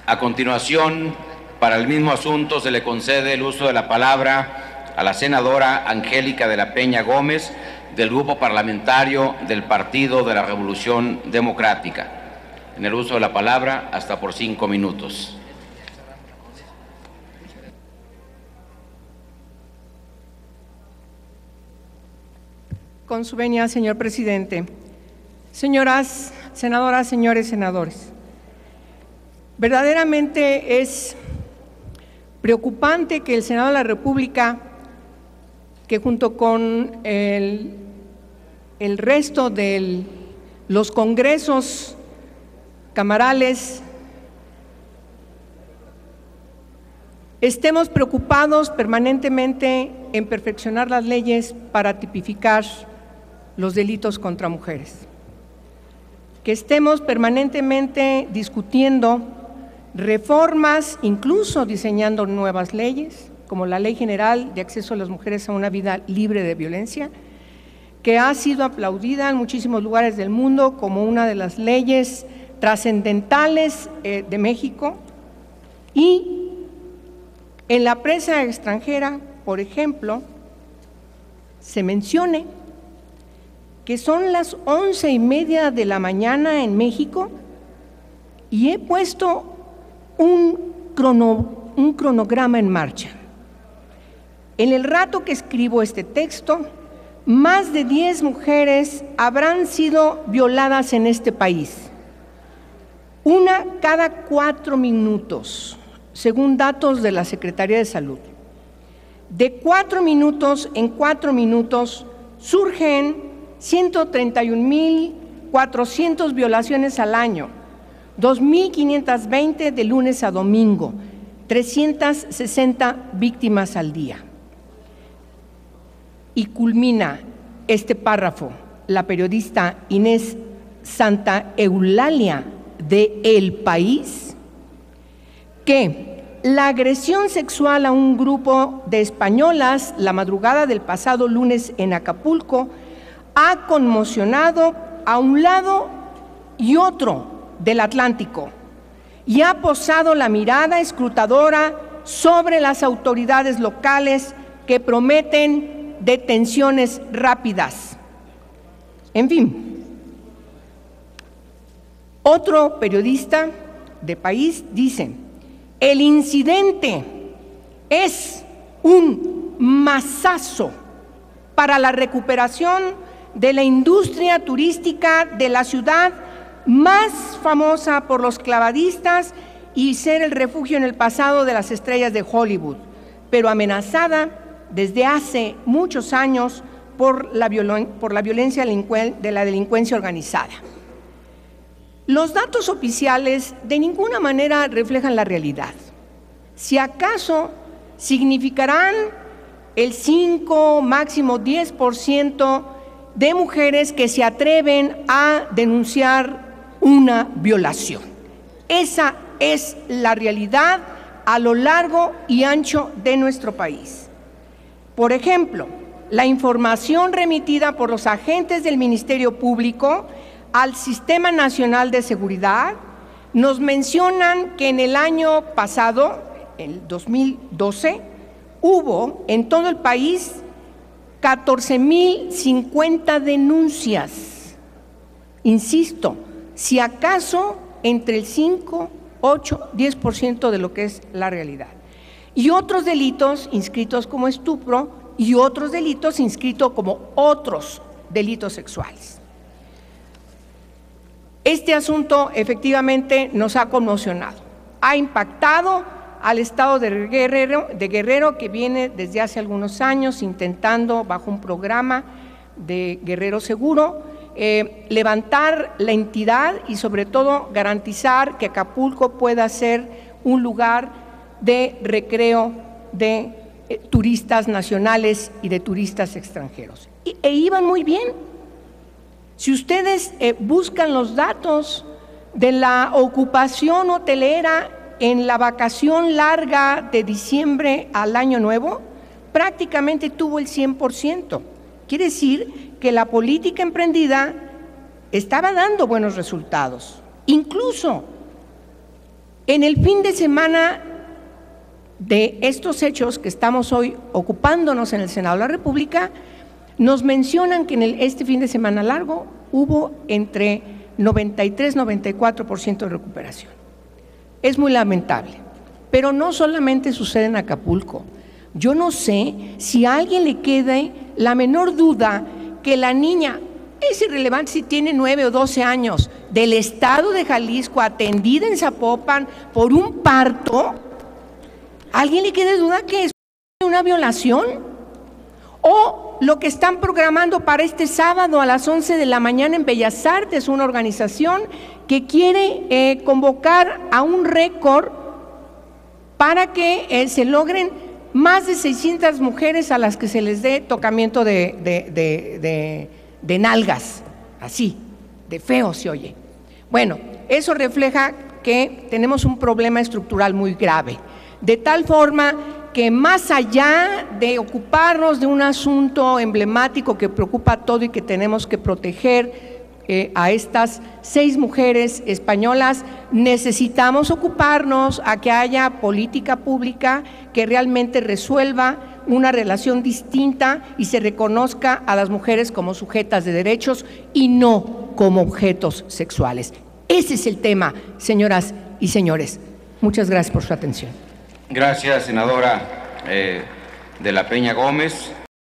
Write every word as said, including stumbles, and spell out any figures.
A continuación, para el mismo asunto se le concede el uso de la palabra a la senadora Angélica de la Peña Gómez, del Grupo Parlamentario del Partido de la Revolución Democrática. En el uso de la palabra, hasta por cinco minutos. Con su venia, señor presidente. Señoras senadoras, señores senadores, verdaderamente es preocupante que el Senado de la República, que junto con el, el resto de los congresos camarales, estemos preocupados permanentemente en perfeccionar las leyes para tipificar los delitos contra mujeres, que estemos permanentemente discutiendo reformas, incluso diseñando nuevas leyes, como la Ley General de Acceso a las Mujeres a una Vida Libre de Violencia, que ha sido aplaudida en muchísimos lugares del mundo como una de las leyes trascendentales eh, de México, y en la prensa extranjera, por ejemplo, se mencione que son las once y media de la mañana en México y he puesto un, crono, un cronograma en marcha. En el rato que escribo este texto, más de diez mujeres habrán sido violadas en este país, una cada cuatro minutos, según datos de la Secretaría de Salud. De cuatro minutos en cuatro minutos surgen ciento treinta y un mil cuatrocientas violaciones al año, dos mil quinientas veinte de lunes a domingo, trescientas sesenta víctimas al día. Y culmina este párrafo la periodista Inés Santa Eulalia de El País, que la agresión sexual a un grupo de españolas la madrugada del pasado lunes en Acapulco ha conmocionado a un lado y otro del Atlántico y ha posado la mirada escrutadora sobre las autoridades locales que prometen detenciones rápidas. En fin, otro periodista de País dice: el incidente es un mazazo para la recuperación de la industria turística de la ciudad más famosa por los clavadistas y ser el refugio en el pasado de las estrellas de Hollywood, pero amenazada desde hace muchos años por la, violen- por la violencia de la delincuencia organizada. Los datos oficiales de ninguna manera reflejan la realidad. Si acaso significarán el cinco, máximo diez por ciento de mujeres que se atreven a denunciar una violación. Esa es la realidad a lo largo y ancho de nuestro país. Por ejemplo, la información remitida por los agentes del Ministerio Público al Sistema Nacional de Seguridad nos mencionan que en el año pasado, el dos mil doce, hubo en todo el país catorce mil cincuenta denuncias. Insisto, si acaso entre el cinco, ocho, diez por ciento de lo que es la realidad. Y otros delitos inscritos como estupro y otros delitos inscritos como otros delitos sexuales. Este asunto efectivamente nos ha conmocionado, ha impactado al estado de Guerrero, de Guerrero, que viene desde hace algunos años intentando, bajo un programa de Guerrero Seguro, eh, levantar la entidad y sobre todo garantizar que Acapulco pueda ser un lugar de recreo de eh, turistas nacionales y de turistas extranjeros. Y, e iban muy bien. Si ustedes eh, buscan los datos de la ocupación hotelera en la vacación larga de diciembre al Año Nuevo, prácticamente tuvo el cien por ciento. Quiere decir que la política emprendida estaba dando buenos resultados. Incluso En el fin de semana de estos hechos que estamos hoy ocupándonos en el Senado de la República, nos mencionan que en el, este fin de semana largo hubo entre noventa y tres y noventa y cuatro por ciento de recuperación. Es muy lamentable, pero no solamente sucede en Acapulco. Yo no sé si a alguien le quede la menor duda que la niña, es irrelevante si tiene nueve o doce años, del estado de Jalisco, atendida en Zapopan por un parto, ¿a alguien le quede duda que es una violación? O lo que están programando para este sábado a las once de la mañana en Bellas Artes, una organización que quiere eh, convocar a un récord para que eh, se logren más de seiscientas mujeres a las que se les dé tocamiento de, de, de, de, de nalgas, así, de feo se oye. Bueno, eso refleja que tenemos un problema estructural muy grave, de tal forma que más allá de ocuparnos de un asunto emblemático que preocupa a todo y que tenemos que proteger eh, a estas seis mujeres españolas, necesitamos ocuparnos a que haya política pública que realmente resuelva una relación distinta y se reconozca a las mujeres como sujetas de derechos y no como objetos sexuales. Ese es el tema, señoras y señores. Muchas gracias por su atención. Gracias, senadora eh, de la Peña Gómez.